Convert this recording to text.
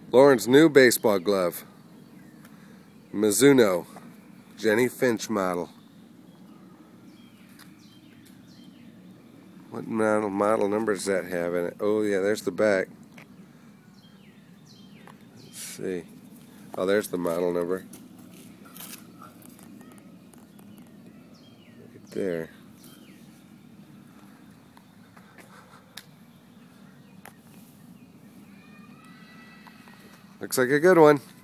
Lauren's new baseball glove. Mizuno. Jenny Finch model. What model number does that have in it? Oh yeah, there's the back. Let's see. Oh, there's the model number. Right there. Looks like a good one.